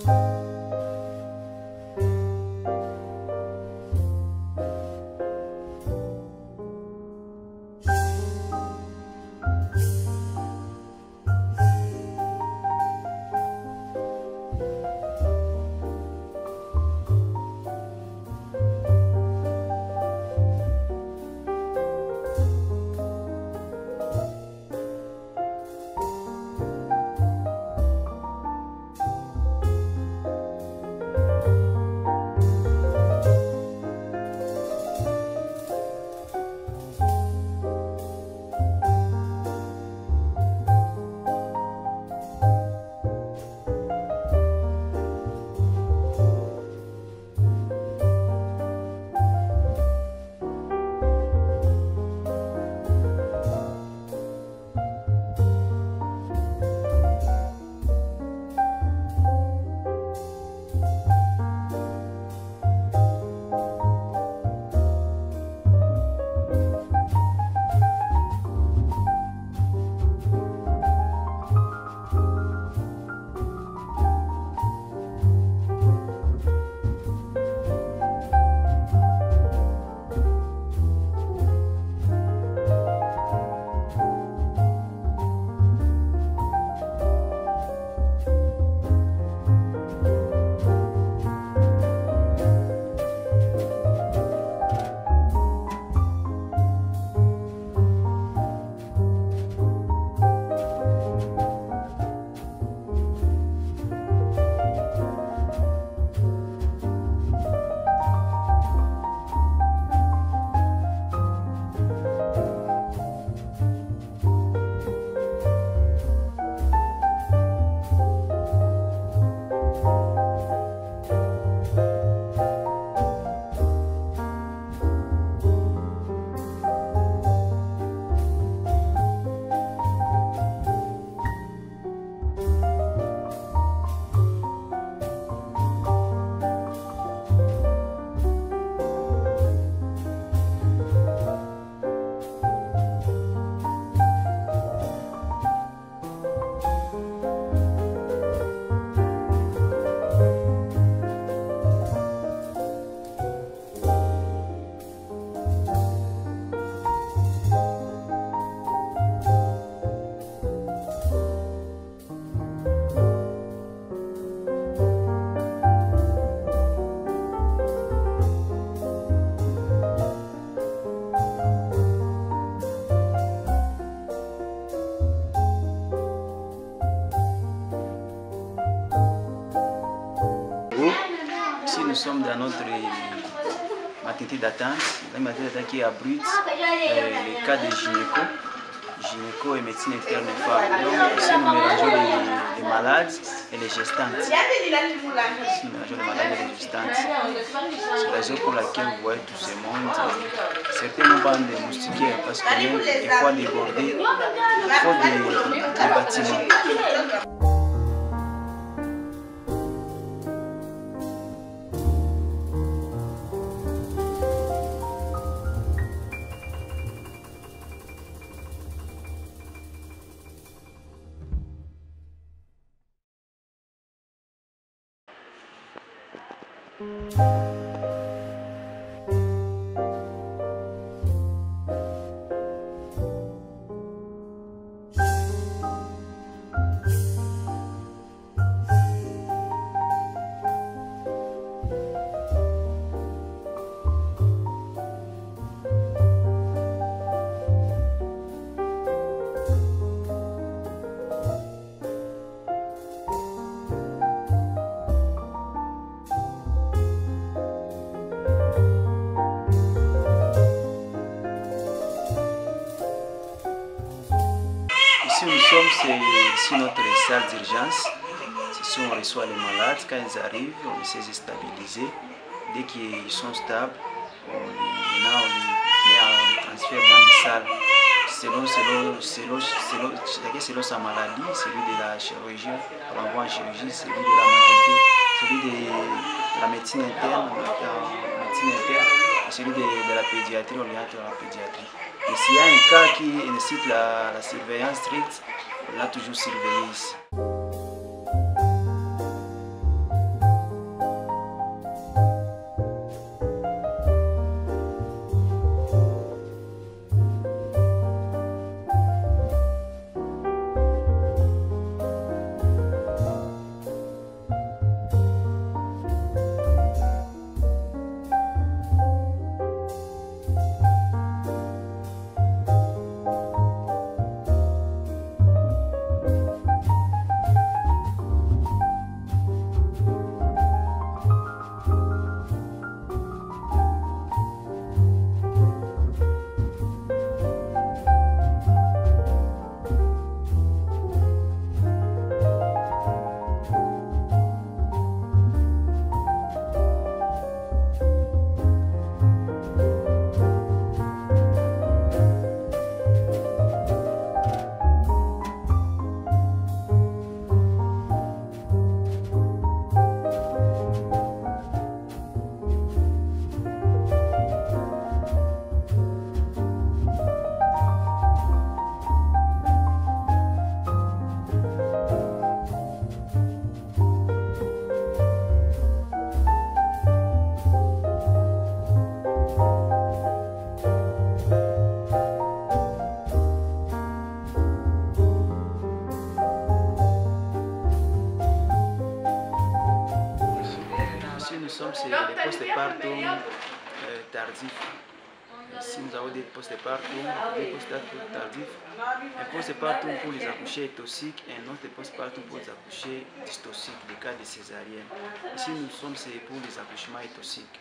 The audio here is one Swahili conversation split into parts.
nous sommes dans notre maternité d'attente, la maternité d'attente qui abrite les cas de gynéco et médecine interne femme. Donc ici nous mélangeons les malades et les gestantes. Ici nous mélangeons les malades et les gestantes. C'est la raison pour laquelle vous voyez tout ce monde. Certains n'ont pas de moustiquaires parce qu'il faut déborder, il faut des bâtiments. C'est ici notre salle d'urgence. Ici on reçoit les malades. Quand ils arrivent, on essaie de les stabiliser. Dès qu'ils sont stables, on les transfère dans des salles selon sa maladie, celui de la chirurgie, on l'envoie en chirurgie, celui de la maternité, celui de la médecine interne, celui de la pédiatrie, on l'oriente à la pédiatrie. Et s'il y a un cas qui nécessite la surveillance stricte, on l'a toujours surveillé ici. nous sommes sur les postpartum tardifs. Ici, nous avons des postpartum, des postpartum tardifs, un postpartum pour les accouchés toxiques et un autre postpartum pour les accouchés dystoxiques, les cas de césarienne. Ici, nous sommes pour les accouchements toxiques.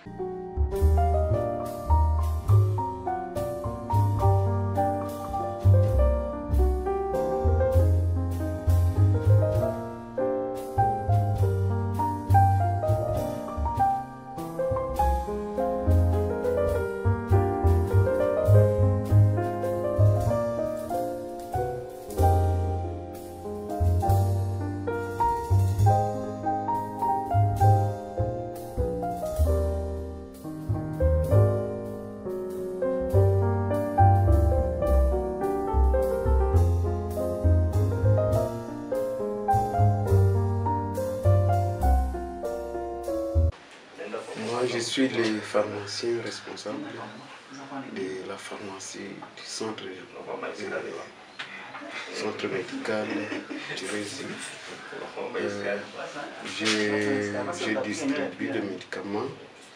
Je suis le pharmacien responsable de la pharmacie du centre médical du Résil. Je distribue des médicaments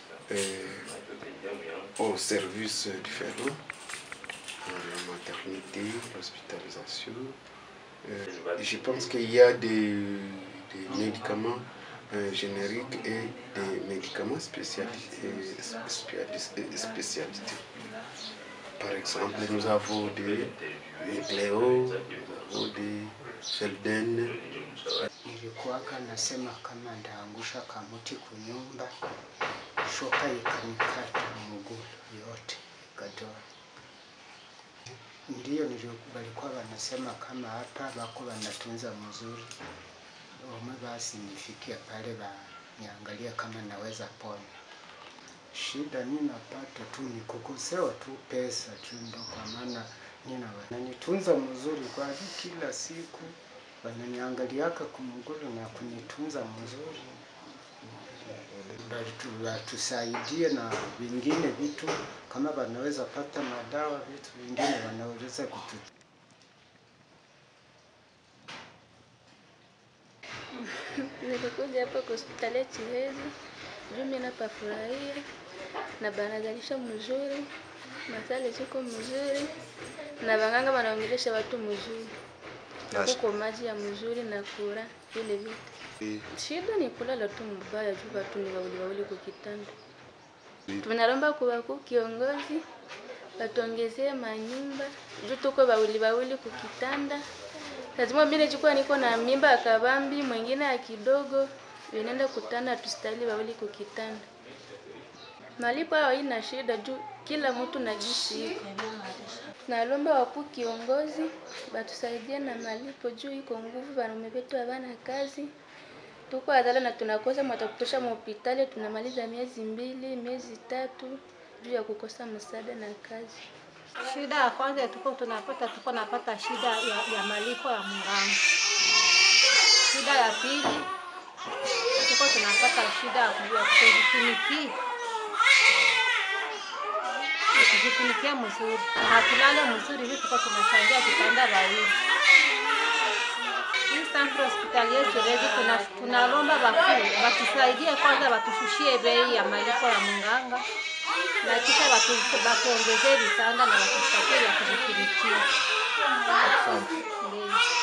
au service différents, la maternité, l'hospitalisation. Je pense qu'il y a des médicaments génériques et des médicaments spécialisés. Par exemple, nous avons des Cléo, nous avons des Felden. Nilikuwaka nasema kama ndaangusha kamuti kunyumba, shoka ikanikata mguu yote ikatoa. Ndiyo walikuwa wanasema kama hapa bako wanatunza mzuri. Ome basi nifikia pale niangalia kama naweza pona. Shida ninapata tu ni kukosewa tu pesa tu, ndo kwa maana wananitunza mzuri kwa kila siku. Wananiangaliaka kumugulu na kunitunza mzuri. Tusaidie na vingine vitu kama wanaweza pata madawa, vitu vingine wanaweza kututu. Nilikuja hapa kwa hospitali Chihezi, juu mimi napafurahia na banazalisha mzuri, masale ziko mzuri na waganga wanaongelesha watu mzuri. Kuko maji ya mzuri na kura vile vitu. Shida ni kulala tu mbaya juu watu ni wawili kwa kitanda. Tunalomba kwa kiongozi watuongezee manyumba juu tuko wawili kwa kitanda. Lazima mimi nilikuwa niko na mimba akabambi, mwingine ya kidogo, wenenda kutana tustali wawili kwa kitanda. Malipo hao ina shida juu kila mtu na jinsi iko. Nalomba wakuu kiongozi batusaidie na malipo juu iko nguvu, wanaume wetu hawana kazi. Tuko adala na tunakosa mtakutosha hospitali, tunamaliza miezi 2, miezi 3 juu ya kukosa msaada na kazi. Shida ya kwanza tuko napata shida ya malipo ya mganga. Shida ya pili tuko tunapata shida ya kujifunikia mzuri. Hatulale mzuri hivi tuko tunasaidia vitanda wawili. Hii centre hospitalier Chirezi tunalomba wakuu watusaidie kwanza, watushushie bei ya malipo ya mganga. Na kisha watuongezee vitanda na watusaidie ya kujifunikia.